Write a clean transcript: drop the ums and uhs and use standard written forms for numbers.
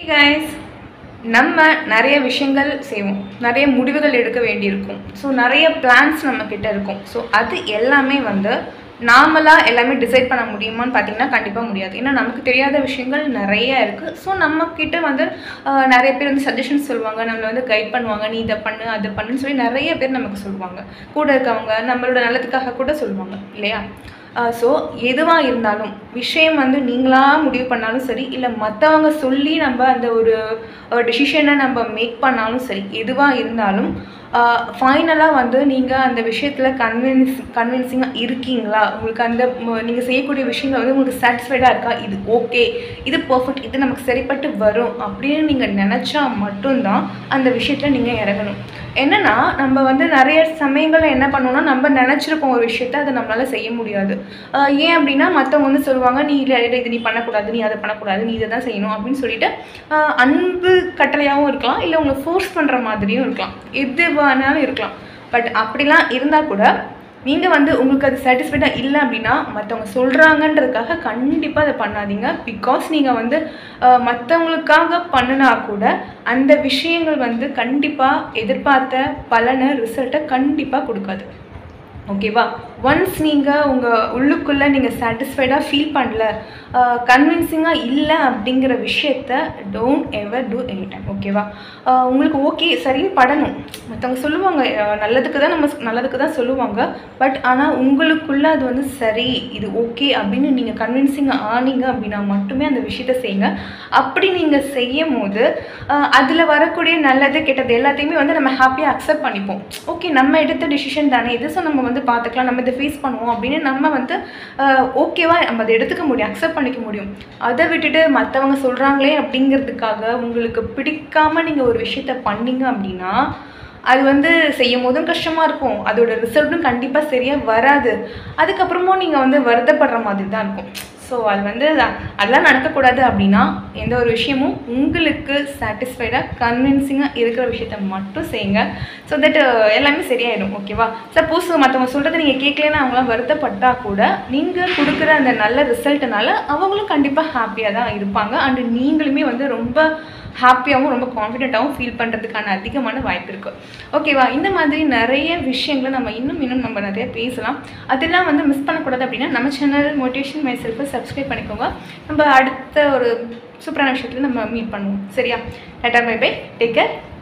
Hey guys, நம்ம நிறைய விஷயங்கள் செய்வோம், நிறைய முடிவுகள் எடுக்க வேண்டியிருக்கும். ஸோ நிறைய பிளான்ஸ் நம்ம கிட்ட இருக்கும். ஸோ அது எல்லாமே நாமளா எல்லாமே டிசைட் பண்ண முடியுமான்னு பார்த்தீங்கன்னா கண்டிப்பாக முடியாது. ஏன்னா நமக்கு தெரியாத விஷயங்கள் நிறைய இருக்குது. ஸோ நம்மக்கிட்ட நிறைய பேர் சஜஷன்ஸ் சொல்லுவாங்க, நம்மளை கைட் பண்ணுவாங்க, நீ இதை பண்ணு அதை பண்ணுன்னு சொல்லி நிறைய பேர் நமக்கு சொல்லுவாங்க. கூட இருக்கவங்க நம்மளோட நல்லதுக்காக கூட சொல்லுவாங்க இல்லையா? ஸோ எதுவாக இருந்தாலும் விஷயம் நீங்களாக முடிவு பண்ணாலும் சரி, இல்லை மற்றவங்க சொல்லி நம்ம அந்த ஒரு டெசிஷனை நம்ம மேக் பண்ணாலும் சரி, எதுவாக இருந்தாலும் ஃபைனலாக நீங்கள் அந்த விஷயத்தில் கன்வின்சிங்காக இருக்கீங்களா, உங்களுக்கு அந்த நீங்கள் செய்யக்கூடிய விஷயங்கள் உங்களுக்கு சாட்டிஸ்ஃபைடாக இருக்கா, இது ஓகே, இது பர்ஃபெக்ட், இது நமக்கு சரிப்பட்டு வரும் அப்படின்னு நீங்கள் நினச்சா மட்டும்தான் அந்த விஷயத்தில் நீங்கள் இறங்கணும். என்னென்னா நம்ம நிறைய சமயங்களில் என்ன பண்ணுவோம்னா, நம்ம நினச்சிருக்கோம் ஒரு விஷயத்தை அதை நம்மளால் செய்ய முடியாது. ஏன் அப்படின்னா மற்றவங்க சொல்லுவாங்க, நீ இல்லை இது நீ பண்ணக்கூடாது, நீ அதை பண்ணக்கூடாது, நீ இதை தான் செய்யணும் அப்படின்னு சொல்லிட்டு அன்பு கட்டளையாகவும் இருக்கலாம், இல்லை உங்களை ஃபோர்ஸ் பண்ணுற மாதிரியும் இருக்கலாம், எது வேணாலும் இருக்கலாம். பட் அப்படிலாம் இருந்தால் கூட நீங்கள் உங்களுக்கு அது சாட்டிஸ்ஃபைடாக இல்லை அப்படின்னா மற்றவங்க சொல்கிறாங்கன்றதுக்காக கண்டிப்பாக அதை பண்ணாதீங்க. பிகாஸ் நீங்கள் மற்றவங்களுக்காக பண்ணினா கூட அந்த விஷயங்கள் கண்டிப்பாக எதிர்பார்த்த பலனை ரிசல்ட்டை கண்டிப்பாக கொடுக்காது. ஓகேவா? ஒன்ஸ் நீங்கள் உங்கள் உள்ளுக்குள்ளே நீங்கள் சாட்டிஸ்ஃபைடாக ஃபீல் பண்ணல, கன்வின்சிங்காக இல்லை அப்படிங்கிற விஷயத்த don't ever do any time. ஓகேவா? உங்களுக்கு ஓகே சரின்னு படணும், மற்றவங்க சொல்லுவாங்க நல்லதுக்கு தான் சொல்லுவாங்க. பட் ஆனால் உங்களுக்குள்ளே அது சரி, இது ஓகே அப்படின்னு நீங்கள் கன்வின்சிங்காக ஆனீங்க அப்படின்னா மட்டுமே அந்த விஷயத்த செய்யுங்க. அப்படி நீங்கள் செய்யும் போது அதில் வரக்கூடிய நல்லது கெட்டது எல்லாத்தையுமே நம்ம ஹாப்பியாக அக்செப்ட் பண்ணிப்போம். ஓகே, நம்ம எடுத்த டிசிஷன் தானே இது, ஸோ நம்ம பார்த்துக்கலாம், நம்ம இதை ஃபேஸ் பண்ணுவோம் அப்படின்னு நம்ம ஓகேவா நம்ம அதை எடுத்துக்க முடியும், அக்செப்ட் பண்ணிக்க முடியும். அதை விட்டுட்டு மற்றவங்க சொல்கிறாங்களே அப்படிங்கிறதுக்காக உங்களுக்கு பிடிக்காமல் நீங்கள் ஒரு விஷயத்த பண்ணீங்க அப்படின்னா அது செய்யும் போதும் கஷ்டமாக இருக்கும், அதோட ரிசல்ட்டும் கண்டிப்பாக சரியாக வராது. அதுக்கப்புறமும் நீங்கள் வருத்தப்படுற மாதிரி தான் இருக்கும். ஸோ அது அதெல்லாம் நடக்கக்கூடாது. அப்படின்னா எந்த ஒரு விஷயமும் உங்களுக்கு சாட்டிஸ்ஃபைடாக கன்வின்சிங்காக இருக்கிற விஷயத்த மட்டும் செய்யுங்க. ஸோ தட் எல்லாமே சரியாயிடும். ஓகேவா? சப்போஸ் மற்றவங்க சொல்கிறத நீங்கள் கேட்கலன்னா அவங்களாம் வருத்தப்பட்டால் கூட நீங்கள் கொடுக்குற அந்த நல்ல ரிசல்ட்டுனால அவங்களும் கண்டிப்பாக ஹாப்பியாக தான் இருப்பாங்க. அண்டு நீங்களுமே ரொம்ப ஹாப்பியாகவும் ரொம்ப கான்ஃபிடென்ட்டாகவும் ஃபீல் பண்ணுறதுக்கான அதிகமான வாய்ப்பு இருக்குது. ஓகேவா? இந்த மாதிரி நிறைய விஷயங்களை நம்ம இன்னும் நம்ம நிறைய பேசலாம். அதெல்லாம் மிஸ் பண்ணக்கூடாது அப்படின்னா நம்ம channel motivation my selfie subscribe பண்ணிக்கோங்க. நம்ம அடுத்த ஒரு சூப்பரான விஷயத்தில் நம்ம மீட் பண்ணுவோம். சரியா? டாடா, பை பை, டேக் கேர்.